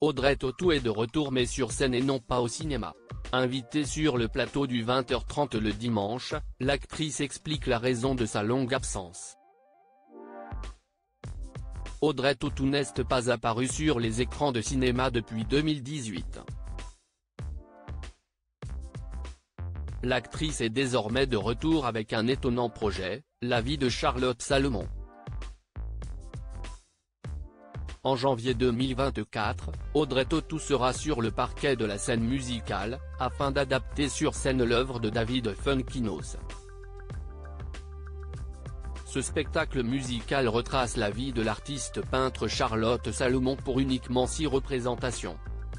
Audrey Tautou est de retour mais sur scène et non pas au cinéma. Invitée sur le plateau du 20h30 le dimanche, l'actrice explique la raison de sa longue absence. Audrey Tautou n'est pas apparue sur les écrans de cinéma depuis 2018. L'actrice est désormais de retour avec un étonnant projet, La vie de Charlotte Salomon. En janvier 2024, Audrey Tautou sera sur le parquet de la scène musicale, afin d'adapter sur scène l'œuvre de David Funkinos. Ce spectacle musical retrace la vie de l'artiste peintre Charlotte Salomon pour uniquement 6 représentations.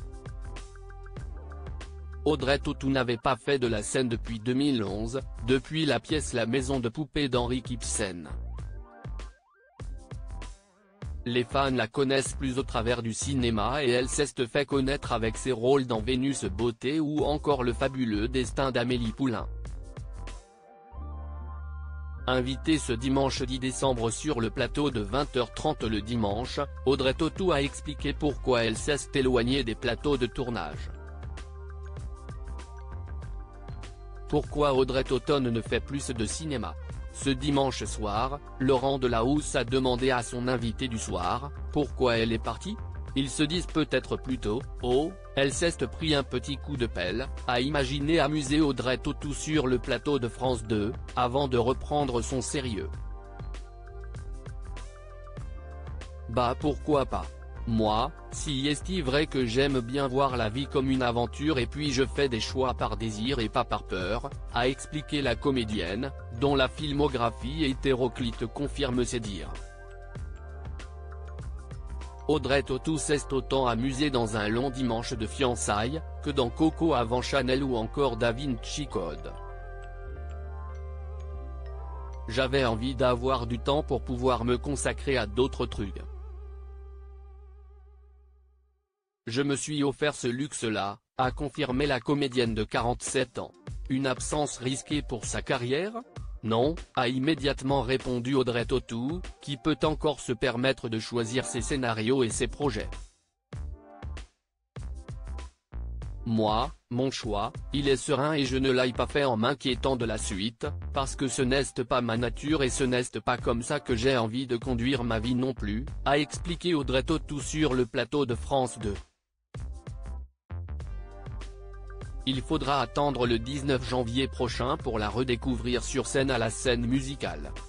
Audrey Tautou n'avait pas fait de la scène depuis 2011, depuis la pièce La maison de poupée d'Henrik Ibsen. Les fans la connaissent plus au travers du cinéma et elle s'est fait connaître avec ses rôles dans Vénus Beauté ou encore Le fabuleux destin d'Amélie Poulain. Invitée ce dimanche 10 décembre sur le plateau de 20h30 le dimanche, Audrey Tautou a expliqué pourquoi elle s'est éloignée des plateaux de tournage. Pourquoi Audrey Tautou ne fait plus de cinéma? Ce dimanche soir, Laurent Delahousse a demandé à son invité du soir, pourquoi elle est partie? Ils se disent peut-être plutôt, oh, elle s'est pris un petit coup de pelle, a imaginé amuser Audrey Tautou sur le plateau de France 2, avant de reprendre son sérieux. Bah pourquoi pas? Moi, si est vrai que j'aime bien voir la vie comme une aventure et puis je fais des choix par désir et pas par peur, a expliqué la comédienne, dont la filmographie hétéroclite confirme ses dires. Audrey Tautou s'est autant amusée dans Un long dimanche de fiançailles, que dans Coco avant Chanel ou encore Da Vinci Code. J'avais envie d'avoir du temps pour pouvoir me consacrer à d'autres trucs. Je me suis offert ce luxe-là, a confirmé la comédienne de 47 ans. Une absence risquée pour sa carrière? Non, a immédiatement répondu Audrey Tautou, qui peut encore se permettre de choisir ses scénarios et ses projets. Moi, mon choix, il est serein et je ne l'ai pas fait en m'inquiétant de la suite, parce que ce n'est pas ma nature et ce n'est pas comme ça que j'ai envie de conduire ma vie non plus, a expliqué Audrey Tautou sur le plateau de France 2. Il faudra attendre le 19 janvier prochain pour la redécouvrir sur scène à la scène musicale.